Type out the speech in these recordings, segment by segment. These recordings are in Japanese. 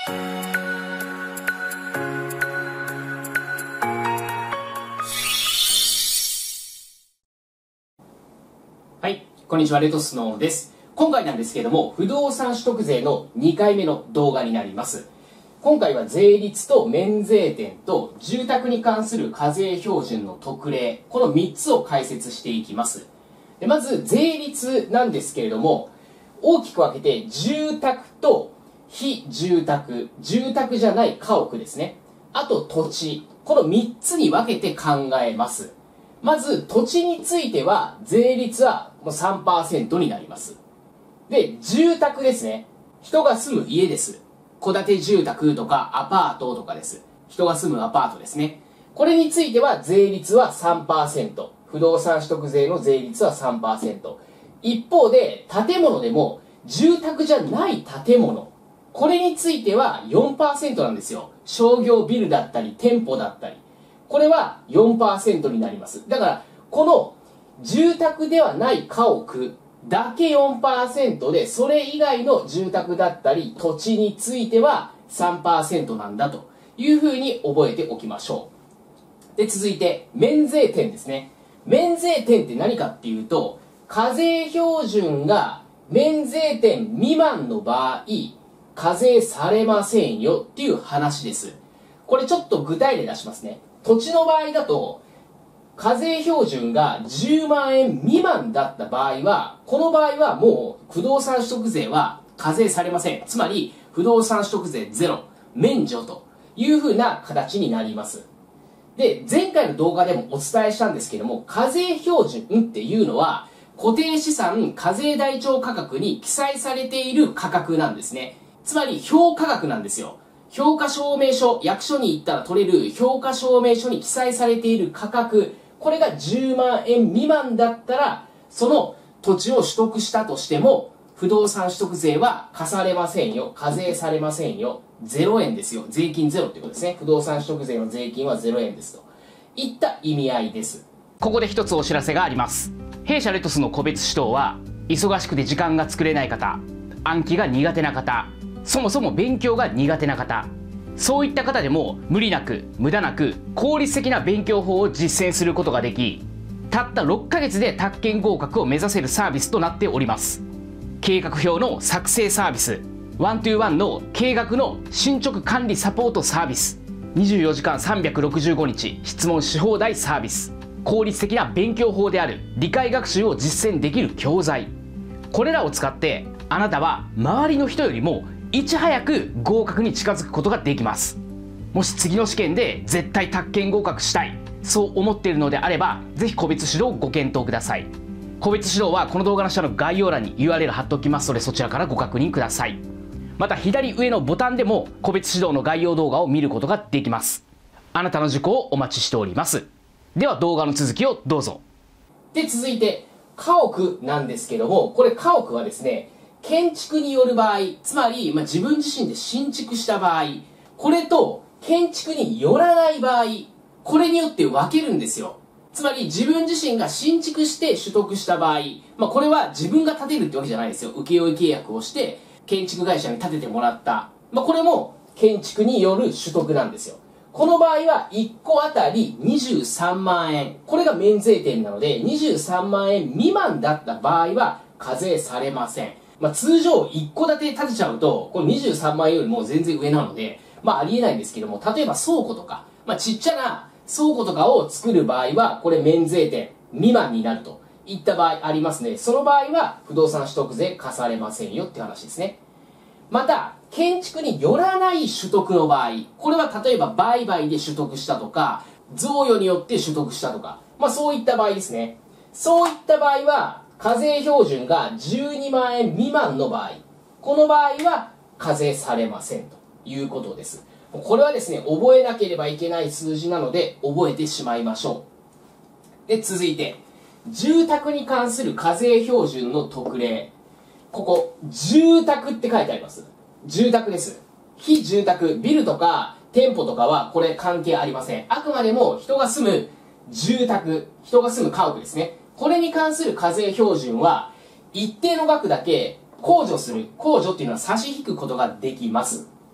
はい、こんにちは、レトスノーです。今回なんですけども、不動産取得税の2回目の動画になります。今回は税率と免税店と住宅に関する課税標準の特例、この3つを解説していきます。でまず、税率なんですけれども、大きく分けて住宅と非住宅、住宅じゃない家屋ですね。あと土地、この3つに分けて考えます。まず土地については税率はもう 3% になります。で、住宅ですね。人が住む家です。戸建て住宅とかアパートとかです。人が住むアパートですね。これについては税率は 3%。不動産取得税の税率は 3%。一方で建物でも住宅じゃない建物。これについては 4% なんですよ。商業ビルだったり店舗だったり。これは 4% になります。だから、この住宅ではない家屋だけ 4% で、それ以外の住宅だったり土地については 3% なんだというふうに覚えておきましょう。で、続いて、免税店ですね。免税店って何かっていうと、課税標準が免税店未満の場合、課税されませんよっていう話です。これちょっと具体例出しますね。土地の場合だと、課税標準が10万円未満だった場合は、この場合はもう不動産取得税は課税されません。つまり、不動産取得税ゼロ、免除というふうな形になります。で、前回の動画でもお伝えしたんですけども、課税標準っていうのは、固定資産課税台帳価格に記載されている価格なんですね。つまり、評価額なんですよ。評価証明書、役所に行ったら取れる評価証明書に記載されている価格、これが10万円未満だったら、その土地を取得したとしても、不動産取得税は課されませんよ。課税されませんよ。0円ですよ。税金ゼロってことですね。不動産取得税の税金は0円ですといった意味合いです。 ここで一つお知らせがあります。弊社レトスの個別指導は、忙しくて時間が作れない方、暗記が苦手な方、そもそも勉強が苦手な方、そういった方でも無理なく無駄なく効率的な勉強法を実践することができ、たった6ヶ月で宅建合格を目指せるサービスとなっております。計画表の作成サービス、ワントゥーワンの計画の進捗管理サポートサービス、24時間365日質問し放題サービス、効率的な勉強法である理解学習を実践できる教材、これらを使ってあなたは周りの人よりもいち早く合格に近づくことができます。もし次の試験で絶対宅建合格したい、そう思っているのであれば、ぜひ個別指導をご検討ください。個別指導はこの動画の下の概要欄に URL 貼っておきますので、そちらからご確認ください。また左上のボタンでも個別指導の概要動画を見ることができます。あなたの受講をお待ちしております。では動画の続きをどうぞ。 で、続いて、家屋なんですけども、これ家屋はですね、建築による場合、つまり、自分自身で新築した場合、これと建築によらない場合、これによって分けるんですよ。つまり自分自身が新築して取得した場合、これは自分が建てるってわけじゃないですよ。請負契約をして建築会社に建ててもらった。これも建築による取得なんですよ。この場合は1個あたり23万円。これが免税店なので、23万円未満だった場合は課税されません。通常一戸建て建てちゃうと、これ23万円よりも全然上なので、ありえないんですけども、例えば倉庫とか、ちっちゃな倉庫とかを作る場合は、これ免税店未満になるといった場合ありますね。その場合は、不動産取得税課されませんよって話ですね。また、建築によらない取得の場合、これは例えば売買で取得したとか、贈与によって取得したとか、そういった場合ですね。そういった場合は、課税標準が12万円未満の場合、この場合は課税されませんということです。これはですね、覚えなければいけない数字なので覚えてしまいましょう。で、続いて、住宅に関する課税標準の特例。ここ、住宅って書いてあります。住宅です。非住宅、ビルとか店舗とかはこれ関係ありません。あくまでも人が住む住宅、人が住む家屋ですね。これに関する課税標準は、一定の額だけ控除する。控除っていうのは差し引くことができます。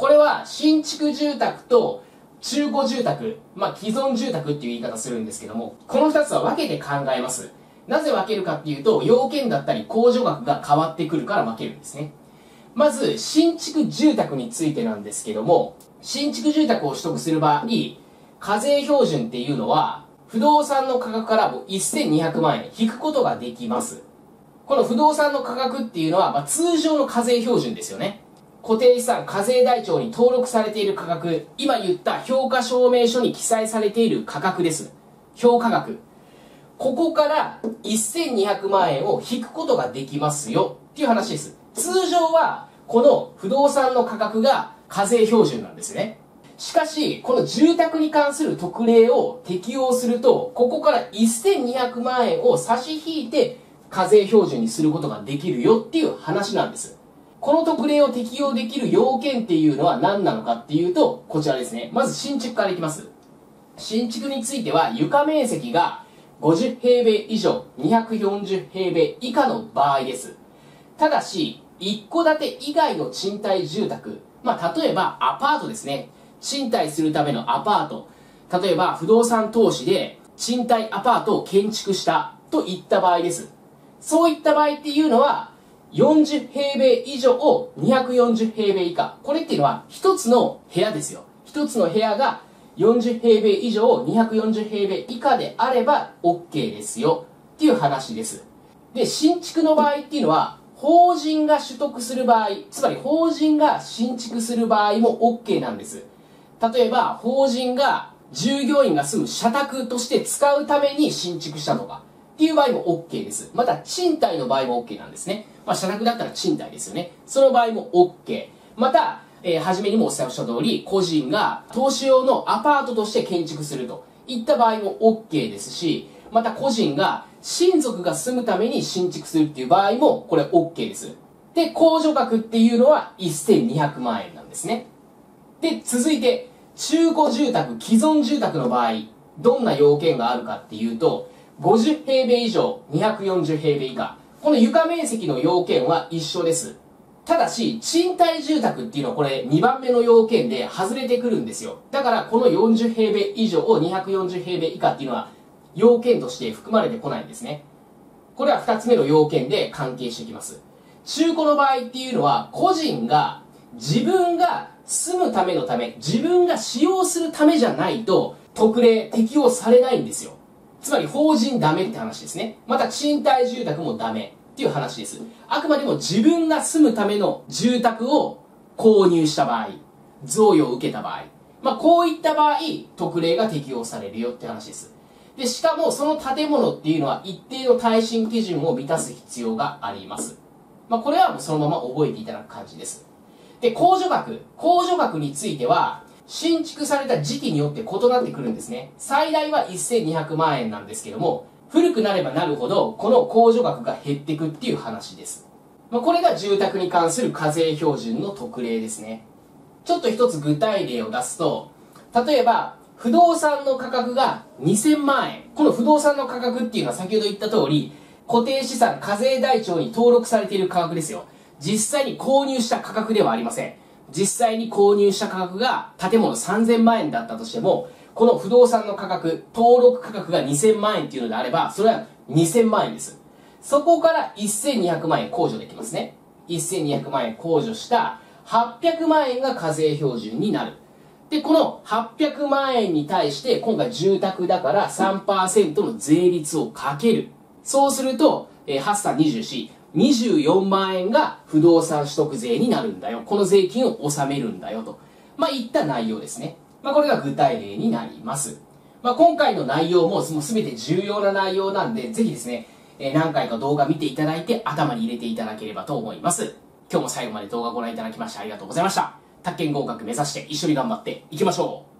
これは新築住宅と中古住宅、既存住宅っていう言い方するんですけども、この2つは分けて考えます。なぜ分けるかっていうと、要件だったり控除額が変わってくるから分けるんですね。まず、新築住宅についてなんですけども、新築住宅を取得する場合、課税標準っていうのは、不動産の価格からも1200万円引くことができます。この不動産の価格っていうのは、通常の課税標準ですよね。固定資産課税台帳に登録されている価格、今言った評価証明書に記載されている価格です。評価額。ここから1200万円を引くことができますよっていう話です。通常はこの不動産の価格が課税標準なんですね。しかし、この住宅に関する特例を適用すると、ここから1200万円を差し引いて課税標準にすることができるよっていう話なんです。この特例を適用できる要件っていうのは何なのかっていうと、こちらですね。まず新築からいきます。新築については床面積が50平米以上240平米以下の場合です。ただし、一戸建て以外の賃貸住宅、例えばアパートですね。賃貸するためのアパート。例えば不動産投資で賃貸アパートを建築したといった場合です。そういった場合っていうのは、40平米以上を240平米以下。これっていうのは一つの部屋ですよ。一つの部屋が40平米以上240平米以下であれば OK ですよっていう話です。で、新築の場合っていうのは法人が取得する場合、つまり法人が新築する場合も OK なんです。例えば法人が従業員が住む社宅として使うために新築したとかっていう場合も OK です。また賃貸の場合も OK なんですね。社宅だったら賃貸ですよね。その場合も OK。また、初めにもお伝えした通り、個人が投資用のアパートとして建築するといった場合も OK ですし、また個人が親族が住むために新築するっていう場合もこれ OK です。で、控除額っていうのは1200万円なんですね。で、続いて、中古住宅、既存住宅の場合、どんな要件があるかっていうと、50平米以上240平米以下。この床面積の要件は一緒です。ただし、賃貸住宅っていうのはこれ2番目の要件で外れてくるんですよ。だからこの40平米以上240平米以下っていうのは要件として含まれてこないんですね。これは2つ目の要件で関係してきます。中古の場合っていうのは個人が自分が住むためのため、自分が使用するためじゃないと特例適用されないんですよ。つまり法人ダメって話ですね。また賃貸住宅もダメっていう話です。あくまでも自分が住むための住宅を購入した場合、贈与を受けた場合、こういった場合、特例が適用されるよって話です。で、しかもその建物っていうのは一定の耐震基準を満たす必要があります。これはもうそのまま覚えていただく感じです。で、控除額については、新築された時期によって異なってくるんですね。最大は1200万円なんですけども、古くなればなるほど、この控除額が減っていくっていう話です。これが住宅に関する課税標準の特例ですね。ちょっと一つ具体例を出すと、例えば、不動産の価格が2000万円。この不動産の価格っていうのは先ほど言った通り、固定資産課税台帳に登録されている価格ですよ。実際に購入した価格ではありません。実際に購入した価格が建物3000万円だったとしても、この不動産の価格、登録価格が2000万円っていうのであれば、それは2000万円です。そこから1200万円控除できますね。1200万円控除した800万円が課税標準になる。で、この800万円に対して、今回住宅だから 3% の税率をかける。そうすると、8×3=24。24万円が不動産取得税になるんだよ。この税金を納めるんだよと。いった内容ですね。これが具体例になります。今回の内容も全て重要な内容なんで、ぜひですね、何回か動画見ていただいて頭に入れていただければと思います。今日も最後まで動画ご覧いただきましてありがとうございました。宅建合格目指して一緒に頑張っていきましょう。